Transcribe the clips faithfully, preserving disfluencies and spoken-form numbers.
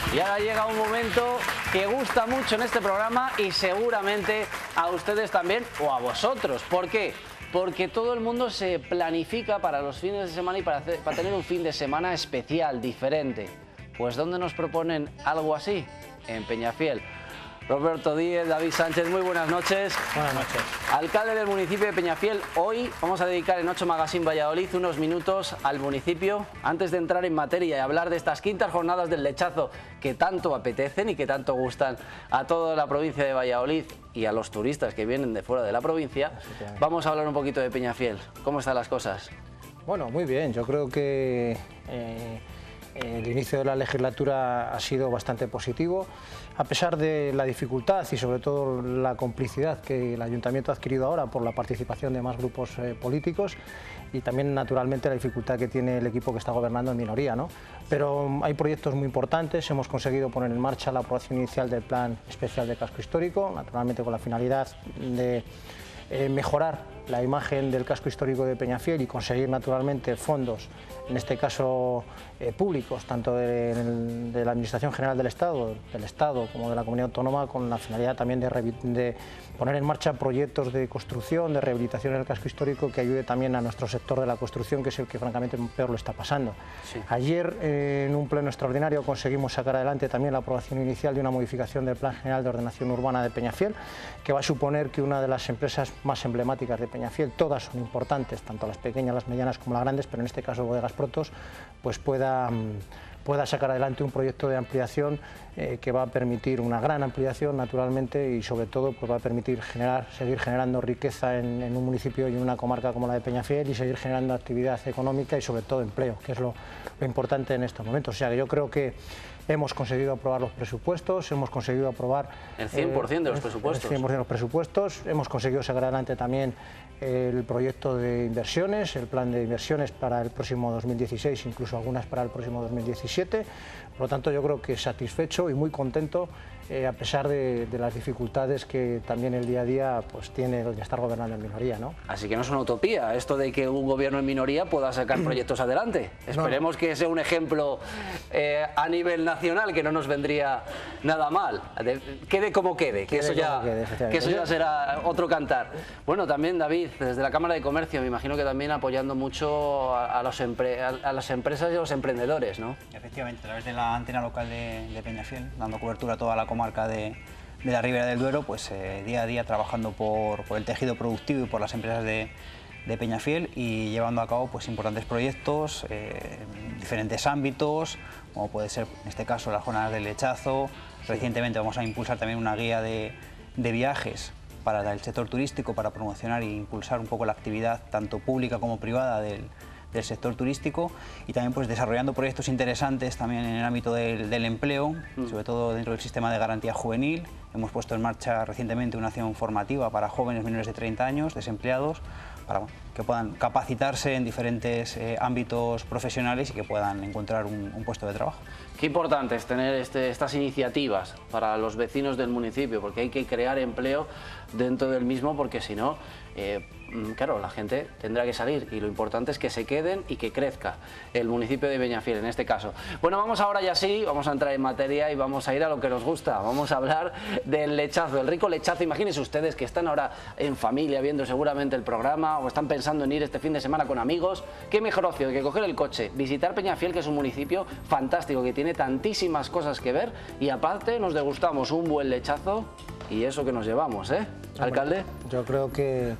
Y ahora llega un momento que gusta mucho en este programa y seguramente a ustedes también o a vosotros. ¿Por qué? Porque todo el mundo se planifica para los fines de semana y para, hacer, para tener un fin de semana especial, diferente. Pues ¿dónde nos proponen algo así? En Peñafiel. Roberto Díez, David Sánchez, muy buenas noches. Buenas noches. Alcalde del municipio de Peñafiel, hoy vamos a dedicar en ocho Magazine Valladolid unos minutos al municipio antes de entrar en materia y hablar de estas quintas jornadas del lechazo que tanto apetecen y que tanto gustan a toda la provincia de Valladolid y a los turistas que vienen de fuera de la provincia. Vamos a hablar un poquito de Peñafiel. ¿Cómo están las cosas? Bueno, muy bien. Yo creo que eh, el inicio de la legislatura ha sido bastante positivo. A pesar de la dificultad y sobre todo la complicidad que el Ayuntamiento ha adquirido ahora por la participación de más grupos eh, políticos y también naturalmente la dificultad que tiene el equipo que está gobernando en minoría, ¿no? Pero hay proyectos muy importantes, hemos conseguido poner en marcha la aprobación inicial del Plan Especial de Casco Histórico, naturalmente con la finalidad de eh, mejorar la imagen del casco histórico de Peñafiel y conseguir naturalmente fondos, en este caso eh, públicos, tanto de, de la Administración General del Estado, del Estado como de la Comunidad Autónoma, con la finalidad también de, de poner en marcha proyectos de construcción, de rehabilitación del casco histórico que ayude también a nuestro sector de la construcción, que es el que francamente peor lo está pasando. Sí. Ayer eh, en un pleno extraordinario conseguimos sacar adelante también la aprobación inicial de una modificación del Plan General de Ordenación Urbana de Peñafiel, que va a suponer que una de las empresas más emblemáticas de Peñafiel, todas son importantes, tanto las pequeñas, las medianas como las grandes, pero en este caso Bodegas Protos, pues pueda, pueda sacar adelante un proyecto de ampliación eh, que va a permitir una gran ampliación naturalmente y sobre todo pues va a permitir generar, seguir generando riqueza en, en un municipio y en una comarca como la de Peñafiel y seguir generando actividad económica y sobre todo empleo, que es lo, lo importante en estos momentos. O sea que yo creo que hemos conseguido aprobar los presupuestos, hemos conseguido aprobar el cien por ciento eh, de los presupuestos. El cien por ciento de los presupuestos, hemos conseguido sacar adelante también el proyecto de inversiones, el plan de inversiones para el próximo dos mil dieciséis, incluso algunas para el próximo dos mil diecisiete. Por lo tanto, yo creo que satisfecho y muy contento, eh, a pesar de, de las dificultades que también el día a día pues, tiene el de estar gobernando en minoría, ¿no? Así que no es una utopía esto de que un gobierno en minoría pueda sacar proyectos adelante. Esperemos no. que sea un ejemplo eh, a nivel nacional, que no nos vendría nada mal. De, quede como quede, que, quede eso, ya, quede, que eso ya será otro cantar. Bueno, también David, desde la Cámara de Comercio, me imagino que también apoyando mucho a, a, los empre, a, a las empresas y a los emprendedores, ¿no? Efectivamente, a través de la antena local de, de Peñafiel, dando cobertura a toda la comarca de, de la Ribera del Duero, pues eh, día a día trabajando por, por el tejido productivo y por las empresas de, de Peñafiel y llevando a cabo pues, importantes proyectos eh, en diferentes ámbitos, como puede ser en este caso las jornadas del lechazo. Recientemente vamos a impulsar también una guía de, de viajes para el sector turístico, para promocionar e impulsar un poco la actividad tanto pública como privada del, del sector turístico y también pues desarrollando proyectos interesantes también en el ámbito del, del empleo, mm. sobre todo dentro del sistema de garantía juvenil. Hemos puesto en marcha recientemente una acción formativa para jóvenes menores de treinta años, desempleados, para que puedan capacitarse en diferentes eh, ámbitos profesionales y que puedan encontrar un, un puesto de trabajo. Qué importante es tener este, estas iniciativas para los vecinos del municipio, porque hay que crear empleo dentro del mismo, porque si no, eh, claro, la gente tendrá que salir y lo importante es que se queden y que crezca el municipio de Peñafiel en este caso. Bueno, vamos ahora ya sí, vamos a entrar en materia y vamos a ir a lo que nos gusta. Vamos a hablar del lechazo, el rico lechazo. Imagínense ustedes que están ahora en familia viendo seguramente el programa o están pensando en ir este fin de semana con amigos. Qué mejor opción que coger el coche, visitar Peñafiel, que es un municipio fantástico, que tiene tantísimas cosas que ver y aparte nos degustamos un buen lechazo y eso que nos llevamos, ¿eh? Alcalde. Yo creo que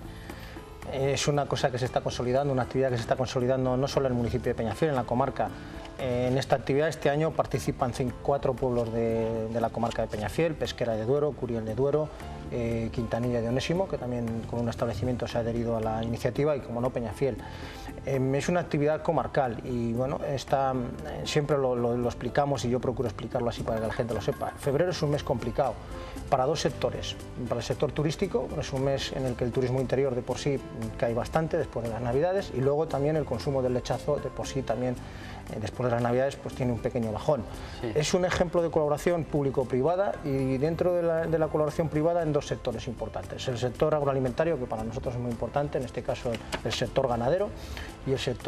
es una cosa que se está consolidando, una actividad que se está consolidando no solo en el municipio de Peñafiel, en la comarca. En esta actividad este año participan cuatro pueblos de, de la comarca de Peñafiel: Pesquera de Duero, Curiel de Duero, eh, Quintanilla de Onésimo, que también con un establecimiento se ha adherido a la iniciativa, y como no, Peñafiel. Eh, es una actividad comarcal y bueno, está, eh, siempre lo, lo, lo explicamos y yo procuro explicarlo así para que la gente lo sepa. Febrero es un mes complicado para dos sectores. Para el sector turístico es un mes en el que el turismo interior de por sí cae bastante después de las Navidades y luego también el consumo del lechazo de por sí también eh, después de las Navidades pues tiene un pequeño bajón. Sí. Es un ejemplo de colaboración público-privada y dentro de la, de la colaboración privada en dos sectores importantes. El sector agroalimentario, que para nosotros es muy importante, en este caso el, el sector ganadero, y el sector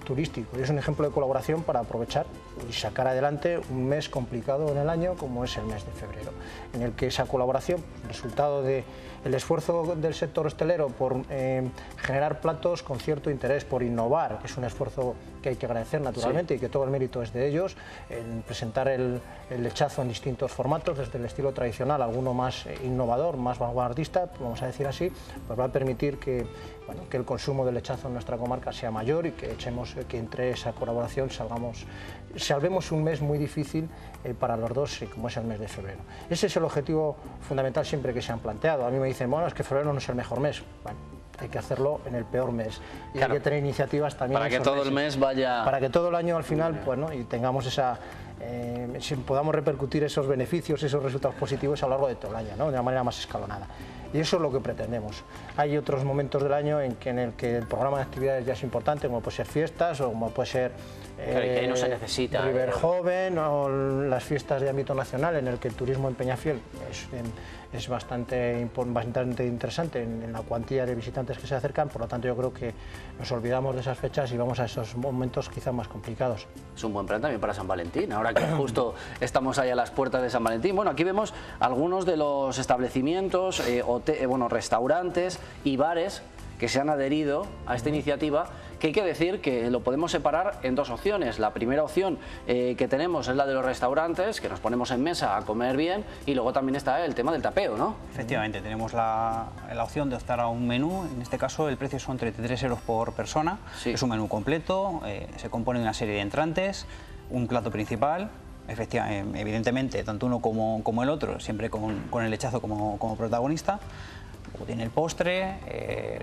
turístico y es un ejemplo de colaboración para aprovechar y sacar adelante un mes complicado en el año como es el mes de febrero, en el que esa colaboración, resultado del esfuerzo del sector hostelero por eh, generar platos con cierto interés, por innovar, que es un esfuerzo que hay que agradecer naturalmente, sí, y que todo el mérito es de ellos, en presentar el, el lechazo en distintos formatos, desde el estilo tradicional, alguno más innovador, más vanguardista, vamos a decir así, pues va a permitir que, bueno, que el consumo del lechazo en nuestra comarca sea mayor y que echemos, que entre esa colaboración salgamos, salvemos un mes muy difícil eh, para los dos, como es el mes de febrero. Ese es el objetivo fundamental siempre que se han planteado. A mí me dicen, bueno, es que febrero no es el mejor mes. Bueno, hay que hacerlo en el peor mes y claro, hay que tener iniciativas también para que todo meses, el mes vaya, para que todo el año al final, pues, ¿no? y tengamos esa, eh, si podamos repercutir esos beneficios, esos resultados positivos a lo largo de todo el año, ¿no? De una manera más escalonada. Y eso es lo que pretendemos. Hay otros momentos del año en, que, en el que el programa de actividades ya es importante, como puede ser fiestas o como puede ser eh, claro, que ahí no se necesita River eh. Joven o las fiestas de ámbito nacional, en el que el turismo en Peñafiel es, en, es bastante, bastante interesante en, en la cuantía de visitantes que se acercan. Por lo tanto, yo creo que nos olvidamos de esas fechas y vamos a esos momentos quizás más complicados. Es un buen plan también para San Valentín, ahora que justo estamos ahí a las puertas de San Valentín. Bueno, aquí vemos algunos de los establecimientos, eh, hotel, eh, bueno, restaurantes y bares que se han adherido a esta iniciativa, que hay que decir que lo podemos separar en dos opciones. La primera opción eh, que tenemos es la de los restaurantes, que nos ponemos en mesa a comer bien, y luego también está el tema del tapeo, ¿no? Efectivamente, tenemos la, la opción de optar a un menú. En este caso el precio son treinta y tres euros por persona, sí. Es un menú completo, eh, se compone de una serie de entrantes, un plato principal. Efectivamente, evidentemente, tanto uno como, como el otro, siempre con, con el lechazo como, como protagonista. Luego tiene el postre, eh,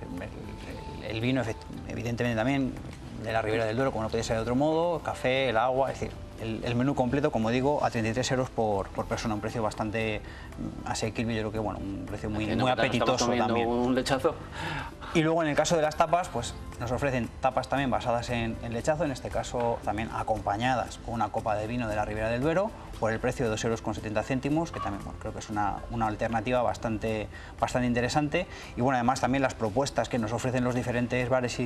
el, el vino, evidentemente también de la Ribera del Duero, como no podía ser de otro modo, café, el agua, es decir, el, el menú completo, como digo, a treinta y tres euros por, por persona, un precio bastante asequible, yo creo que bueno, un precio muy, muy apetitoso también. Un lechazo. Y luego en el caso de las tapas, pues nos ofrecen tapas también basadas en, en lechazo, en este caso también acompañadas con una copa de vino de la Ribera del Duero, por el precio de dos euros con setenta céntimos, que también bueno, creo que es una, una alternativa bastante, bastante interesante. Y bueno, además también las propuestas que nos ofrecen los diferentes bares y,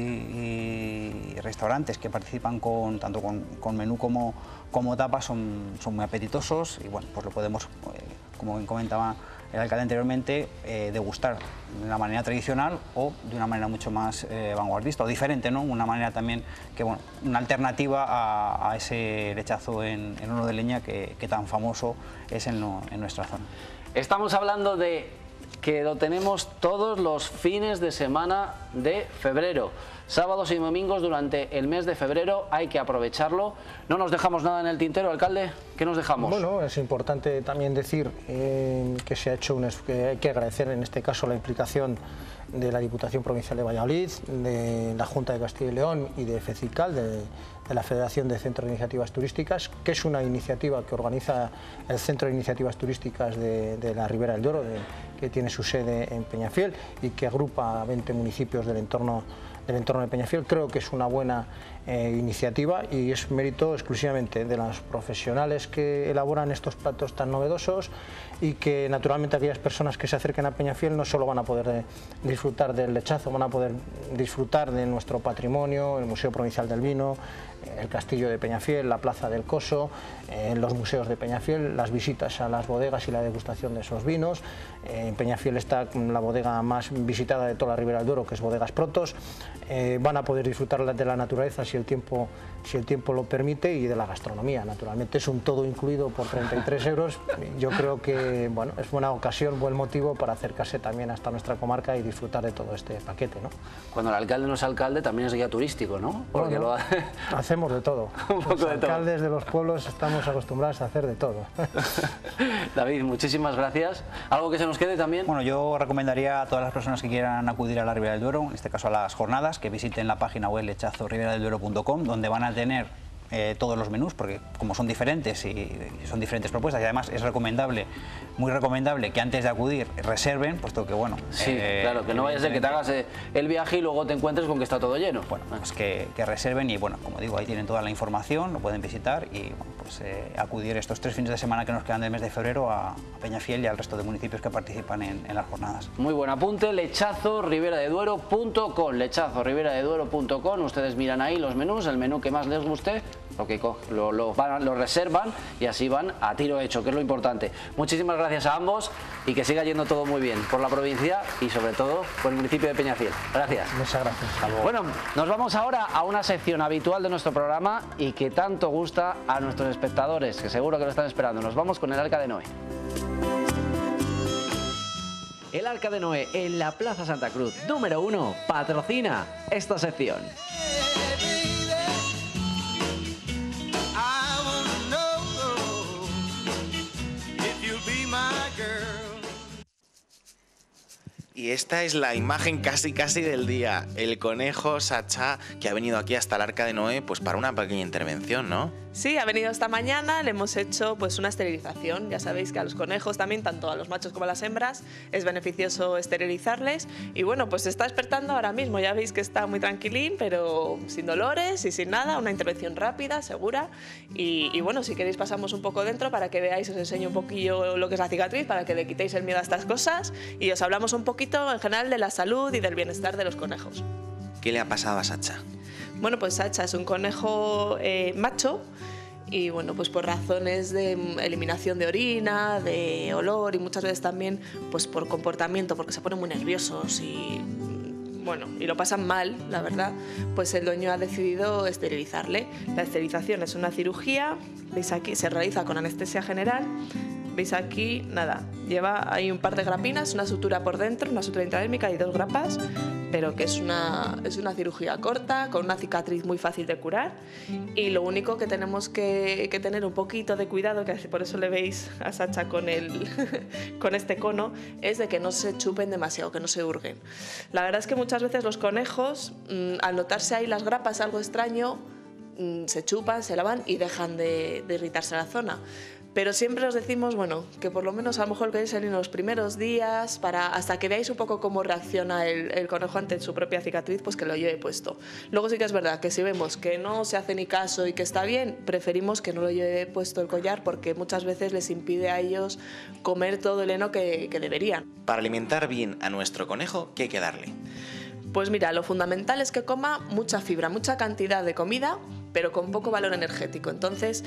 y restaurantes que participan con, tanto con, con menú como, como tapas son, son muy apetitosos y bueno, pues lo podemos, eh, como bien comentaba el alcalde anteriormente, eh, degustar de una manera tradicional o de una manera mucho más eh, vanguardista o diferente, ¿no? Una manera también que, bueno, una alternativa a, a ese lechazo en, en horno de leña que, que tan famoso es en, lo, en nuestra zona. Estamos hablando de que lo tenemos todos los fines de semana de febrero. Sábados y domingos durante el mes de febrero, hay que aprovecharlo. No nos dejamos nada en el tintero, alcalde. ¿Qué nos dejamos? Bueno, es importante también decir eh, que se ha hecho un, que hay que agradecer en este caso la implicación de la Diputación Provincial de Valladolid, de la Junta de Castilla y León y de FECICAL, de, de la Federación de Centros de Iniciativas Turísticas, que es una iniciativa que organiza el Centro de Iniciativas Turísticas de, de la Ribera del Duero, de, que tiene su sede en Peñafiel y que agrupa a veinte municipios del entorno del entorno de Peñafiel. Creo que es una buena eh, iniciativa y es mérito exclusivamente de los profesionales que elaboran estos platos tan novedosos y que naturalmente aquellas personas que se acerquen a Peñafiel no solo van a poder eh, disfrutar del lechazo, van a poder disfrutar de nuestro patrimonio, el Museo Provincial del Vino, el Castillo de Peñafiel, la Plaza del Coso, eh, los museos de Peñafiel, las visitas a las bodegas y la degustación de esos vinos. Eh, en Peñafiel está la bodega más visitada de toda la Ribera del Duero, que es Bodegas Protos. Eh, van a poder disfrutar de la naturaleza si el tiempo, si el tiempo lo permite, y de la gastronomía. Naturalmente es un todo incluido por treinta y tres euros. Yo creo que bueno, es buena ocasión, buen motivo para acercarse también hasta nuestra comarca y disfrutar de todo este paquete, ¿no? Cuando el alcalde no es alcalde también es guía turístico, ¿no? Porque bueno, lo... hacemos de todo. Un poco Los de alcaldes todo. de los pueblos estamos acostumbrados a hacer de todo. David, muchísimas gracias. ¿Algo que se nos quede también? Bueno, yo recomendaría a todas las personas que quieran acudir a la Ribera del Duero, en este caso a las jornadas, que visiten la página web lechazo ribera del duero punto com, donde van a tener eh, todos los menús, porque como son diferentes y, y son diferentes propuestas, y además es recomendable, muy recomendable que antes de acudir reserven, puesto que bueno... Sí, eh, claro, que no vaya a ser que te hagas eh, el viaje y luego te encuentres con que está todo lleno. Bueno, pues que, que reserven y bueno, como digo, ahí tienen toda la información, lo pueden visitar y bueno, pues eh, acudir estos tres fines de semana que nos quedan del mes de febrero a, a Peñafiel y al resto de municipios que participan en, en las jornadas. Muy buen apunte, lechazo ribera de duero punto com, lechazo ribera de duero punto com, ustedes miran ahí los menús, el menú que más les guste, lo, que lo, lo, van, lo reservan y así van a tiro hecho, que es lo importante. Muchísimas gracias a ambos y que siga yendo todo muy bien por la provincia y sobre todo por el municipio de Peñafiel. Gracias. Muchas gracias. Bueno, nos vamos ahora a una sección habitual de nuestro programa y que tanto gusta a nuestros espectadores, que seguro que lo están esperando. Nos vamos con el Arca de Noé. El Arca de Noé en la Plaza Santa Cruz, número uno, patrocina esta sección. Y esta es la imagen casi casi del día, el conejo Sacha, que ha venido aquí hasta el Arca de Noé pues para una pequeña intervención, ¿no? Sí, ha venido esta mañana, le hemos hecho pues una esterilización. Ya sabéis que a los conejos también, tanto a los machos como a las hembras, es beneficioso esterilizarles. Y bueno, pues se está despertando ahora mismo, ya veis que está muy tranquilín, pero sin dolores y sin nada, una intervención rápida, segura. Y, y bueno, si queréis pasamos un poco dentro para que veáis, os enseño un poquillo lo que es la cicatriz, para que le quitéis el miedo a estas cosas y os hablamos un poquito en general de la salud y del bienestar de los conejos. ¿Qué le ha pasado a Sacha? Bueno, pues Sacha es un conejo eh, macho y bueno, pues por razones de eliminación de orina, de olor y muchas veces también pues por comportamiento, porque se ponen muy nerviosos y bueno, y lo pasan mal, la verdad, pues el dueño ha decidido esterilizarle. La esterilización es una cirugía, veis aquí, se realiza con anestesia general. Veis aquí, nada, lleva ahí un par de grapinas, una sutura por dentro, una sutura intradérmica y dos grapas, pero que es una, es una cirugía corta, con una cicatriz muy fácil de curar. Y lo único que tenemos que, que tener un poquito de cuidado, que por eso le veis a Sacha con, el, con este cono, es de que no se chupen demasiado, que no se hurguen. La verdad es que muchas veces los conejos, mmm, al notarse ahí las grapas algo extraño, mmm, se chupan, se lavan y dejan de, de irritarse la zona. Pero siempre os decimos, bueno, que por lo menos a lo mejor queréis salir en los primeros días, para, hasta que veáis un poco cómo reacciona el, el conejo ante su propia cicatriz, pues que lo lleve puesto. Luego sí que es verdad que si vemos que no se hace ni caso y que está bien, preferimos que no lo lleve puesto el collar, porque muchas veces les impide a ellos comer todo el heno que, que deberían. Para alimentar bien a nuestro conejo, ¿qué hay que darle? Pues mira, lo fundamental es que coma mucha fibra, mucha cantidad de comida, pero con poco valor energético. Entonces,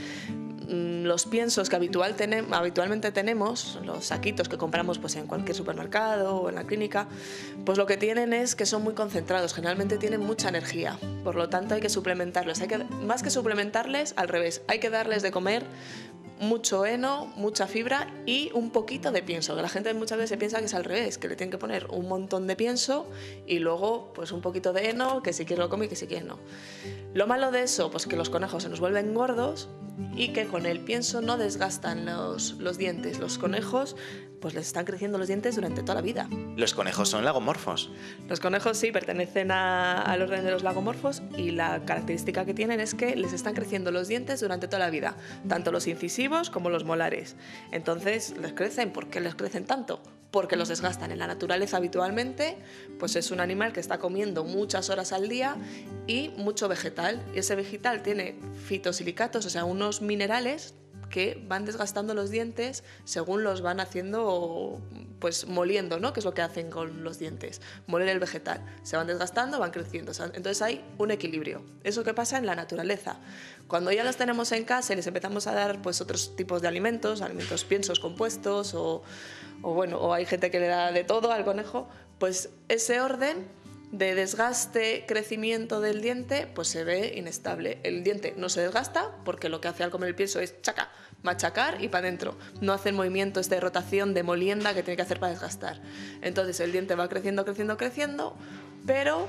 los piensos que habitual tenem, habitualmente tenemos, los saquitos que compramos pues, en cualquier supermercado o en la clínica, pues lo que tienen es que son muy concentrados, generalmente tienen mucha energía, por lo tanto hay que suplementarles, hay que, más que suplementarles, al revés, hay que darles de comer mucho heno, mucha fibra y un poquito de pienso, que la gente muchas veces piensa que es al revés, que le tienen que poner un montón de pienso y luego pues un poquito de heno, que si quieres lo come y que si quieres no. Lo malo de eso, pues que los conejos se nos vuelven gordos y que con el pienso no desgastan los, los dientes. Los conejos pues les están creciendo los dientes durante toda la vida. Los conejos son lagomorfos. Los conejos sí pertenecen a, al orden de los lagomorfos y la característica que tienen es que les están creciendo los dientes durante toda la vida, tanto los incisivos como los molares. Entonces les crecen. ¿Por qué les crecen tanto? Porque los desgastan. En la naturaleza habitualmente pues es un animal que está comiendo muchas horas al día y mucho vegetal. Y ese vegetal tiene fitosilicatos, o sea, unos minerales que van desgastando los dientes según los van haciendo, pues moliendo, ¿no? Que es lo que hacen con los dientes, moler el vegetal. Se van desgastando, van creciendo. Entonces hay un equilibrio. Eso que pasa en la naturaleza. Cuando ya los tenemos en casa y les empezamos a dar pues otros tipos de alimentos, alimentos piensos compuestos o, o bueno, o hay gente que le da de todo al conejo, pues ese orden de desgaste, crecimiento del diente, pues se ve inestable. El diente no se desgasta porque lo que hace al comer el pienso es chaca, machacar y para adentro. No hace el movimiento este de rotación, de molienda que tiene que hacer para desgastar. Entonces el diente va creciendo, creciendo, creciendo, pero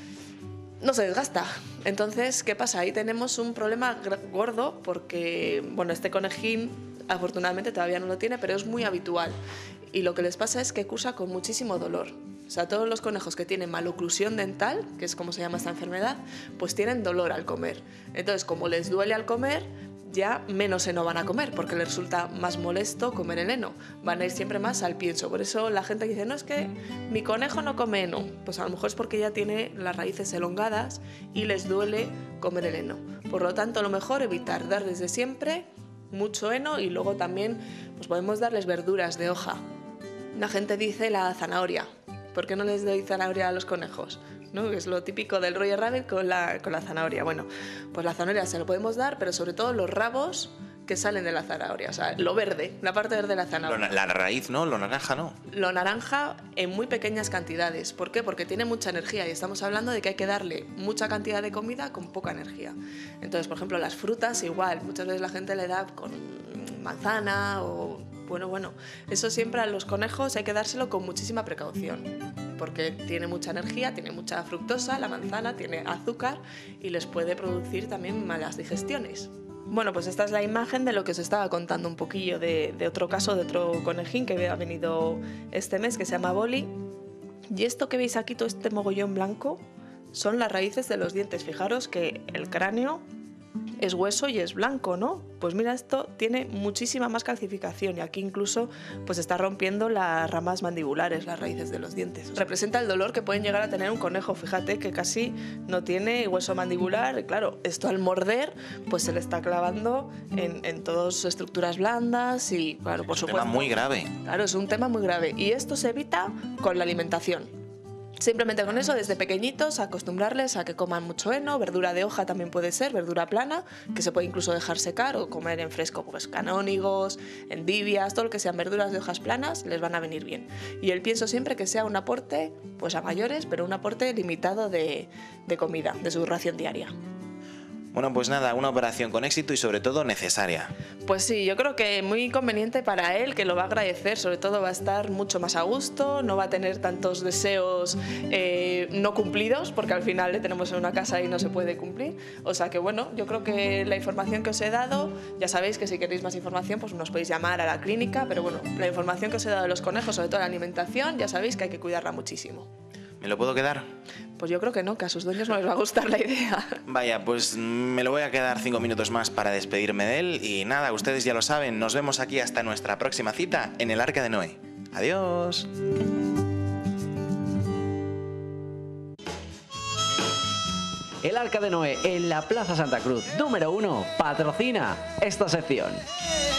no se desgasta. Entonces, ¿qué pasa? Ahí tenemos un problema gordo porque, bueno, este conejín afortunadamente todavía no lo tiene, pero es muy habitual. Y lo que les pasa es que cursa con muchísimo dolor. O sea, todos los conejos que tienen maloclusión dental, que es como se llama esta enfermedad, pues tienen dolor al comer. Entonces, como les duele al comer, ya menos heno van a comer, porque les resulta más molesto comer el heno. Van a ir siempre más al pienso. Por eso la gente dice, no, es que mi conejo no come heno. Pues a lo mejor es porque ya tiene las raíces elongadas y les duele comer el heno. Por lo tanto, lo mejor evitar dar desde siempre mucho heno, y luego también pues podemos darles verduras de hoja. La gente dice la zanahoria. ¿Por qué no les doy zanahoria a los conejos? ¿No? Es lo típico del Roger Rabbit con la, con la zanahoria. Bueno, pues la zanahoria se lo podemos dar, pero sobre todo los rabos que salen de la zanahoria, o sea, lo verde, la parte verde de la zanahoria. Lo, la raíz, ¿no? Lo naranja, ¿no? Lo naranja en muy pequeñas cantidades. ¿Por qué? Porque tiene mucha energía y estamos hablando de que hay que darle mucha cantidad de comida con poca energía. Entonces, por ejemplo, las frutas igual, muchas veces la gente le da con manzana o... Bueno, bueno, eso siempre a los conejos hay que dárselo con muchísima precaución, porque tiene mucha energía, tiene mucha fructosa, la manzana tiene azúcar y les puede producir también malas digestiones. Bueno, pues esta es la imagen de lo que os estaba contando un poquillo de, de otro caso, de otro conejín que ha venido este mes, que se llama Boli. Y esto que veis aquí, todo este mogollón blanco, son las raíces de los dientes. Fijaros que el cráneo es hueso y es blanco, ¿no? Pues mira, esto tiene muchísima más calcificación y aquí incluso pues está rompiendo las ramas mandibulares, las raíces de los dientes. Representa el dolor que pueden llegar a tener un conejo. Fíjate que casi no tiene hueso mandibular y claro, esto al morder pues se le está clavando en, en todas sus estructuras blandas y claro, por supuesto... Es un tema muy grave. Claro, es un tema muy grave y esto se evita con la alimentación. Simplemente con eso, desde pequeñitos, acostumbrarles a que coman mucho heno, verdura de hoja también puede ser, verdura plana, que se puede incluso dejar secar o comer en fresco, pues canónigos, endivias, todo lo que sean verduras de hojas planas, les van a venir bien. Y el pienso siempre que sea un aporte, pues a mayores, pero un aporte limitado de, de comida, de su ración diaria. Bueno, pues nada, una operación con éxito y sobre todo necesaria. Pues sí, yo creo que muy conveniente para él, que lo va a agradecer, sobre todo va a estar mucho más a gusto, no va a tener tantos deseos eh, no cumplidos, porque al final le tenemos en una casa y no se puede cumplir. O sea que bueno, yo creo que la información que os he dado, ya sabéis que si queréis más información pues nos podéis llamar a la clínica, pero bueno, la información que os he dado de los conejos, sobre todo la alimentación, ya sabéis que hay que cuidarla muchísimo. ¿Me lo puedo quedar? Pues yo creo que no, que a sus dueños no les va a gustar la idea. Vaya, pues me lo voy a quedar cinco minutos más para despedirme de él y nada, ustedes ya lo saben, nos vemos aquí hasta nuestra próxima cita en el Arca de Noé. Adiós. El Arca de Noé en la Plaza Santa Cruz, número uno, patrocina esta sección.